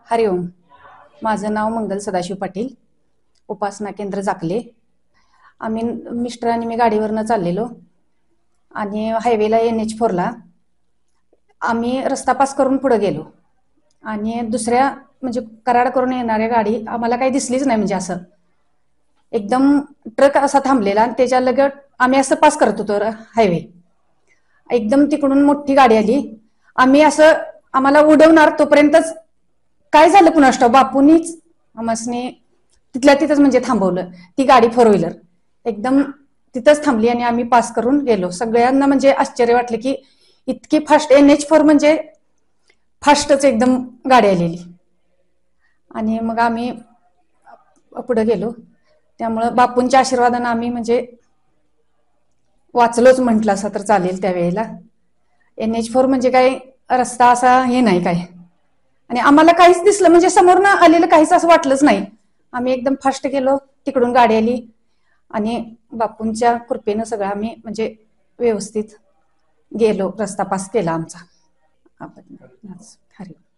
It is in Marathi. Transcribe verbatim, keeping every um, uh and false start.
हरिओम. माझं नाव मंगल सदाशिव पाटील, उपासना केंद्र जाकले. आम्ही मिस्टर आणि मी गाडीवरनं चाललेलो आणि हायवेला एन एच फोरला आम्ही रस्ता पास करून पुढे गेलो आणि दुसऱ्या म्हणजे कराड करून येणाऱ्या गाडी आम्हाला काही दिसलीच नाही. म्हणजे असं एकदम ट्रक असा थांबलेला आणि त्याच्या लगत आम्ही असं पास करत होतो हायवे. एकदम तिकडून मोठी गाडी आली. आम्ही असं आम्हाला उडवणार तोपर्यंतच काय झालं पुन्हा स्टॉप बापूंनीच आम्हासनी तिथल्या तिथंच म्हणजे थांबवलं. ती गाडी फोर व्हीलर एकदम तिथंच थांबली आणि आम्ही पास करून गेलो. सगळ्यांना म्हणजे आश्चर्य वाटलं की इतकी फास्ट एन एच फोर म्हणजे फास्टच एकदम गाडी आलेली. आणि मग आम्ही पुढे गेलो. त्यामुळं बापूंच्या आशीर्वादानं आम्ही म्हणजे वाचलोच म्हटलं असं तर चालेल. त्यावेळेला एन एच फोर म्हणजे काय रस्ता असा हे नाही काय, आणि आम्हाला काहीच दिसलं म्हणजे समोरनं आलेलं काहीच असं वाटलंच नाही. आम्ही एकदम फास्ट गेलो, तिकडून गाडी आली आणि बापूंच्या कृपेनं सगळं आम्ही म्हणजे व्यवस्थित गेलो. रस्ता पास केला आमचा. आपण हरी